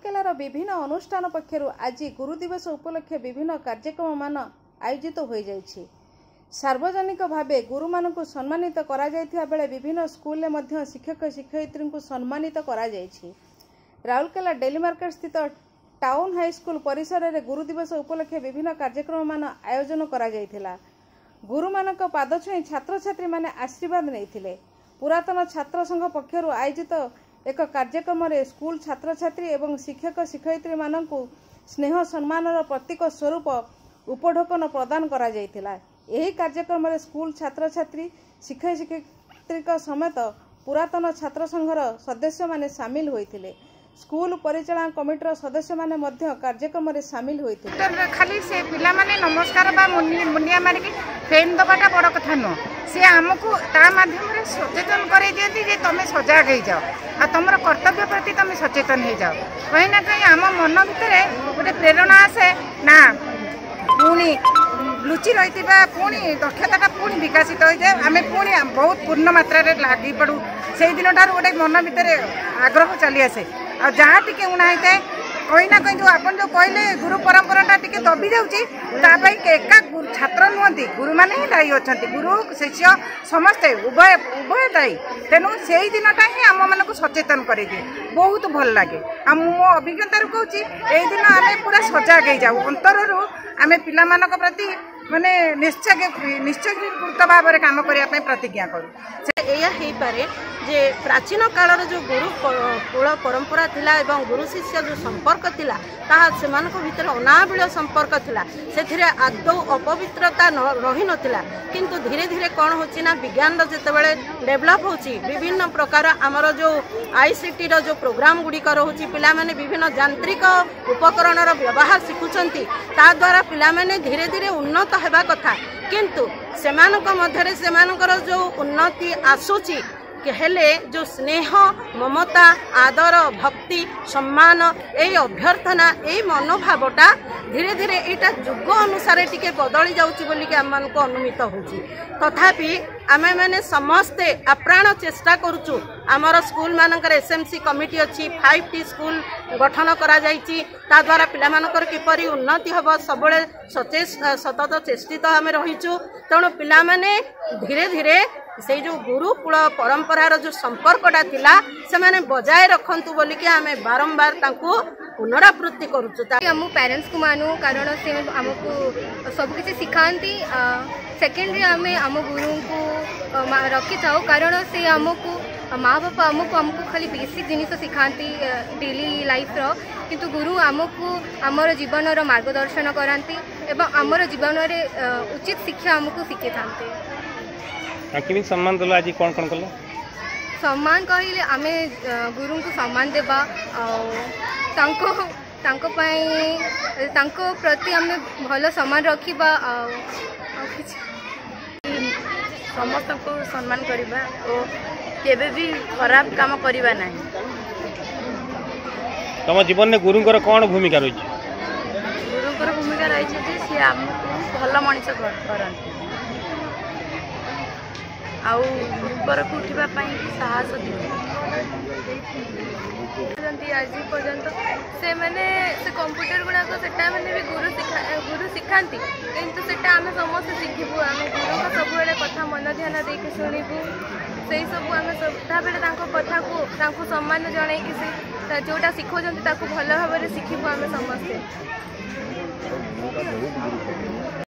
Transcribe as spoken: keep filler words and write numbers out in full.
राउरकेलार विभिन्न अनुष्ठान पक्षर आज गुरु दिवस उपलक्षे विभिन्न कार्यक्रम मान आयोजित हो जाइछि। सार्वजनिक भावे गुरु मानक सम्मानित करा जायथिबा बेले विभिन्न स्कूल में शिक्षक शिक्षयित्री को सम्मानित करा जायछि। राउरकेला डेली मार्केट स्थित टाउन हाई स्कूल परिसर में गुरु दिवस उपलक्षे विभिन्न कार्यक्रम मान आयोजन करा जायथिला। गुरु मानक पाद छुई छात्र छात्री माने आशीर्वाद नैथिले। पुरातन छात्र संघ पक्षर आयोजित एक कार्यक्रम में स्कूल छात्र छात्री एवं शिक्षक शिक्षयित्री मानकु स्नेह सम्मानर प्रतीक स्वरूप उपढोकन प्रदान करा जायथिला। एही कार्यक्रम में स्कूल छात्र छात्री शिक्षक शिक्षयित्री समेत पुरातन छात्र संघर सदस्य माने सामिल होइथिले। स्कूल परिचालन कमिटीर सदस्य माने मध्य कार्यक्रम में सामिल होइथिले। खाली से पिला माने नमस्कार बा मुनिया मारिक फेम दबाटा बड़ कथा नुह, सी आमको ता माध्यम रे सचेतन करे दियंती जे तमे सजाग हो जाओ आ तुम कर्तव्य प्रति तुम सचेतन हो जाओ। कहीं ना कहीं आम मन भितर गोटे प्रेरणा आसे ना पुणी लुचि रही पुणी दक्षता पुणी विकसित हो जाए, आम पुणी बहुत पूर्ण मात्रा लगी पड़ू। से दिन ठार गोटे मन भितर आग्रह चली आसे आ जहाँ टी उणा होता है कहीं ना कहीं जो आप जो कहले गुरु परंपरा टी दबी जाऊँगी एका छात्र नुहति गुरु मैंने ही दायी अच्छा, गुरु शिष्य समस्ते उभय उभय दायी। तेणु से ही दिनटा ही आम मानक सचेतन करे बहुत भल लगे। आ मो अभिज्ञता कहूँ यही दिन आम पूरा सजाग हो जाऊ अंतर आम पिला मानक प्रति माने निश्चय निश्चय गुरुत्व भाव में काम करने प्रतिज्ञा करूँ। पारे जे प्राचीन कालर जो गुरु कुल परंपरा थिला एवं गुरु शिष्य जो संपर्क थिला ताहा सेमानक भितर अनाबिल संपर्क थिला। सेथिरे आदौ अपवित्रता रही नथिला, किंतु धीरे धीरे कौन होची ना विज्ञान जेतेबेले डेवलप होची विभिन्न प्रकार आमर जो आईसीटी रो जो प्रोग्राम गुड़िक रोची पिला माने विभिन्न यांत्रिक उपकरण व्यवहार शिखुचंती ता द्वारा पिला माने धीरे धीरे उन्नत हेबा कथा, किंतु सेमानक मध्यरे सेमानकर जो उन्नति आसुची हेले जो स्नेह ममता आदर भक्ति सम्मान ए अभ्यर्थना ए मनोभावटा धीरे धीरे यहाँ जुग अनुसार टिके बदली जाउची बोली कि आम को अनुमित होची। तथापि आमे मैंने समस्ते आप्राण चेष्टा करुचु। आमर स्कूल मानकर एसएमसी कमिटी अच्छी फाइव टी स्कूल गठन करा जाइची, ता द्वारा पिला मानकर किपरि उन्नति हबो सबले सचेत सतत चेष्टित आमे रहिचु। तेणु पिला माने धीरे धीरे से जो गुरुकुल परंपरार जो संपर्कटा थिला से माने बजाय रखंतु बोली कि आमे बारंबार तांको पुनरावृत्ति करूचु। आम पेरेंट्स को मानु कारण से आमको सब किसी सिखाती। सेकेंडरी आम आम गुरु को रखी था कारण से आमको माँ बापा आमको आमको खाली बेसिक जिनिस सिखाती डेली लाइफ रो, किंतु गुरु आमको आमर जीवन रो मार्गदर्शन कराती एवं आमर जीवन रे उचित शिक्षा आमको शिखी था। कि सम्मान दल आज कौन कौन कल सम्मान कहले आमे गुरु को सम्मान देबा तांको तांको पाई तांको प्रति आमे भलो सम्मान रखिबा समस्त को सम्मान करिबा ओ केबे भी खराब काम करिबा नहीं। तम जीवन में गुरुंकर कौन भूमिका रही? गुरुंकर भूमिका रही जे से हमको भलो मनिष करन आउ ऊपर को उठा साहस दिखती। आज पर्यंत से मैंने से कंप्यूटर गुड़ाक सेटा मैंने भी गुरु शिखा गुरु शिखाती, किंतु सेटा आम समस्त शिखबू आम गुरु का सब कथा मन ध्यान देके शुणबू से सब आम सब कथा को सम्मान जन कि जोटा शिखौं भल भाव में शिखबू आम समस्ते।